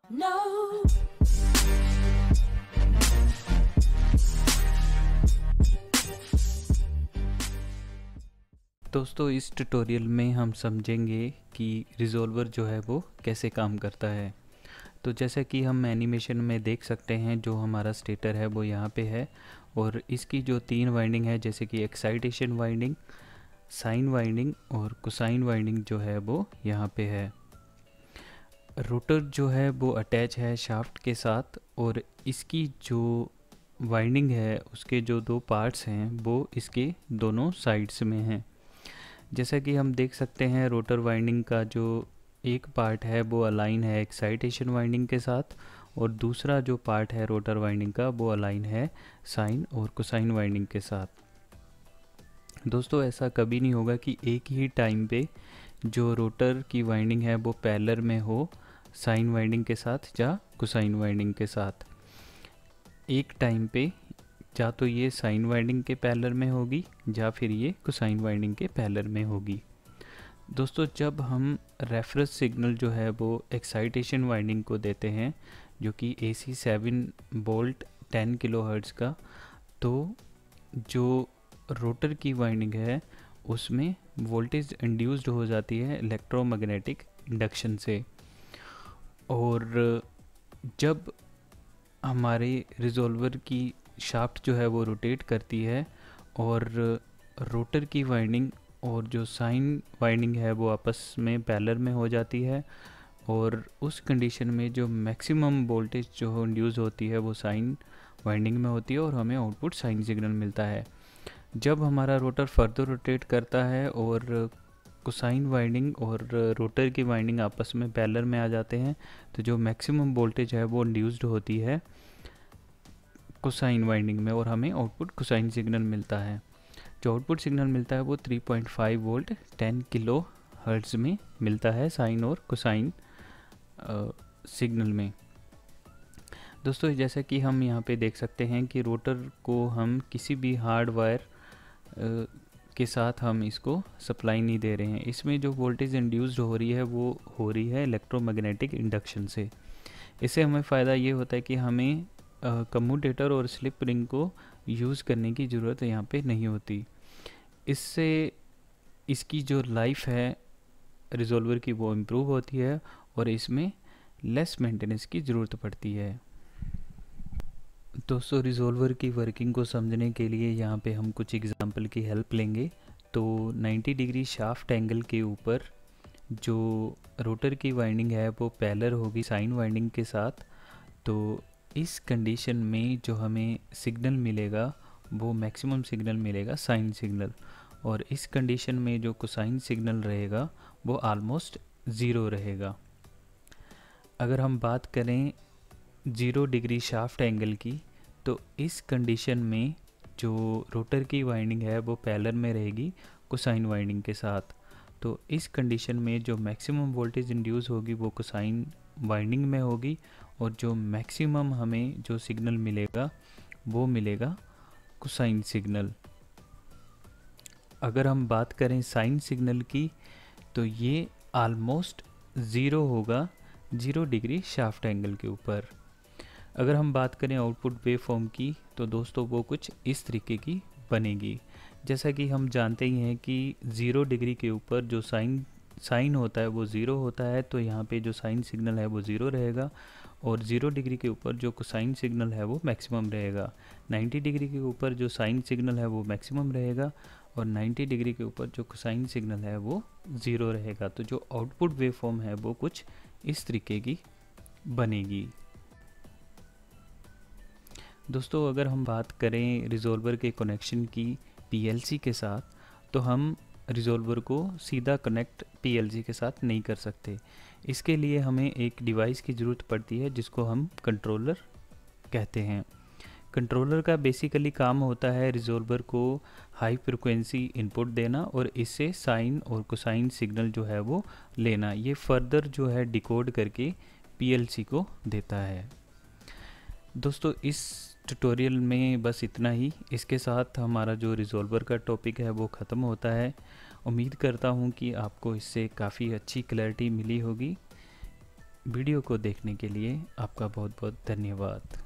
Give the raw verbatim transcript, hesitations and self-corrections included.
No. दोस्तों इस tutorial में हम समझेंगे कि रिज़ॉल्वर जो है वो कैसे काम करता है। तो जैसे कि हम एनिमेशन में देख सकते हैं, जो हमारा स्टेटर है वो यहाँ पे है और इसकी जो तीन वाइंडिंग है, जैसे कि एक्साइटेशन वाइंडिंग, साइन वाइंडिंग और कोसाइन वाइंडिंग जो है वो यहाँ पे है। रोटर जो है वो अटैच है शाफ्ट के साथ और इसकी जो वाइंडिंग है उसके जो दो पार्ट्स हैं वो इसके दोनों साइड्स में हैं। जैसा कि हम देख सकते हैं, रोटर वाइंडिंग का जो एक पार्ट है वो अलाइन है एक्साइटेशन वाइंडिंग के साथ और दूसरा जो पार्ट है रोटर वाइंडिंग का वो अलाइन है साइन और कोसाइन वाइंडिंग के साथ। दोस्तों ऐसा कभी नहीं होगा कि एक ही टाइम पे जो रोटर की वाइंडिंग है वो पैरेलल में हो साइन वाइंडिंग के साथ या कोसाइन वाइंडिंग के साथ। एक टाइम पे या तो ये साइन वाइंडिंग के पैरेलल में होगी या फिर ये कोसाइन वाइंडिंग के पैरेलल में होगी। दोस्तों जब हम रेफरेंस सिग्नल जो है वो एक्साइटेशन वाइंडिंग को देते हैं, जो कि A C seven volt ten kilo hertz का, तो जो रोटर की वाइंडिंग है उसमें वोल्टेज इंड्यूस्ड हो जाती है इलेक्ट्रोमैग्नेटिक इंडक्शन से। और जब हमारे रिज़ॉल्वर की शाफ्ट जो है वो रोटेट करती है और रोटर की वाइंडिंग और जो साइन वाइंडिंग है वो आपस में पैरेलल में हो जाती है, और उस कंडीशन में जो मैक्सिमम वोल्टेज जो इंड्यूस होती है वो साइन वाइंडिंग में होती है और हमें आउटपुट साइन सिग्नल मिलता है। जब हमारा रोटर फर्दर रोटेट करता है और कोसाइन वाइंडिंग और रोटर की वाइंडिंग आपस में पैरेलल में आ जाते हैं, तो जो मैक्सिमम वोल्टेज है वो इंड्यूस्ड होती है कोसाइन वाइंडिंग में और हमें आउटपुट कोसाइन सिग्नल मिलता है। जो आउटपुट सिग्नल मिलता है वो three point five volt ten kilo hertz में मिलता है साइन और कोसाइन सिग्नल में। दोस्तों जैसा कि हम यहाँ पे देख सकते हैं कि रोटर को हम किसी भी हार्ड वायर के साथ हम इसको सप्लाई नहीं दे रहे हैं। इसमें जो वोल्टेज इंड्यूस्ड हो रही है वो हो रही है इलेक्ट्रोमैग्नेटिक इंडक्शन से। इससे हमें फ़ायदा ये होता है कि हमें कम्यूटेटर और स्लिप रिंग को यूज़ करने की ज़रूरत यहाँ पे नहीं होती। इससे इसकी जो लाइफ है रिज़ॉल्वर की वो इम्प्रूव होती है और इसमें लेस मेंटेनेंस की ज़रूरत पड़ती है। दोस्तों रिज़ॉल्वर की वर्किंग को समझने के लिए यहाँ पे हम कुछ एग्जांपल की हेल्प लेंगे। तो नाइंटी डिग्री शाफ्ट एंगल के ऊपर जो रोटर की वाइंडिंग है वो पैरेलल होगी साइन वाइंडिंग के साथ। तो इस कंडीशन में जो हमें सिग्नल मिलेगा वो मैक्सिमम सिग्नल मिलेगा साइन सिग्नल, और इस कंडीशन में जो कोसाइन सिग्नल रहेगा वो ऑलमोस्ट ज़ीरो रहेगा। अगर हम बात करें ज़ीरो डिग्री शाफ्ट एंगल की, तो इस कंडीशन में जो रोटर की वाइंडिंग है वो पैरेलल में रहेगी कोसाइन वाइंडिंग के साथ। तो इस कंडीशन में जो मैक्सिमम वोल्टेज इंड्यूस होगी वो कोसाइन वाइंडिंग में होगी और जो मैक्सिमम हमें जो सिग्नल मिलेगा वो मिलेगा कोसाइन सिग्नल। अगर हम बात करें साइन सिग्नल की, तो ये ऑलमोस्ट ज़ीरो होगा ज़ीरो डिग्री शाफ्ट एंगल के ऊपर। अगर हम बात करें आउटपुट वेव फॉर्म की, तो दोस्तों वो कुछ इस तरीके की बनेगी। जैसा कि हम जानते ही हैं कि ज़ीरो डिग्री के ऊपर जो साइन साइन होता है वो ज़ीरो होता है, तो यहाँ पे जो साइन सिग्नल है वो ज़ीरो रहेगा, और ज़ीरो डिग्री के ऊपर जो कोसाइन सिग्नल है वो मैक्सिमम रहेगा। नाइंटी डिग्री के ऊपर जो साइन सिग्नल है वो मैक्सिमम रहेगा और नाइंटी डिग्री के ऊपर जो कोसाइन सिग्नल है वो ज़ीरो रहेगा। तो जो आउटपुट वेव फॉर्म है वो कुछ इस तरीके की बनेगी। दोस्तों अगर हम बात करें रिज़ॉल्वर के कनेक्शन की पीएलसी के साथ, तो हम रिज़ॉल्वर को सीधा कनेक्ट पीएलसी के साथ नहीं कर सकते। इसके लिए हमें एक डिवाइस की ज़रूरत पड़ती है जिसको हम कंट्रोलर कहते हैं। कंट्रोलर का बेसिकली काम होता है रिज़ॉल्वर को हाई फ्रिक्वेंसी इनपुट देना और इससे साइन और कोसाइन सिग्नल जो है वो लेना। ये फर्दर जो है डिकोड करके पीएलसी को देता है। दोस्तों इस ट्यूटोरियल में बस इतना ही। इसके साथ हमारा जो रिज़ॉल्वर का टॉपिक है वो ख़त्म होता है। उम्मीद करता हूँ कि आपको इससे काफ़ी अच्छी क्लैरिटी मिली होगी। वीडियो को देखने के लिए आपका बहुत बहुत धन्यवाद।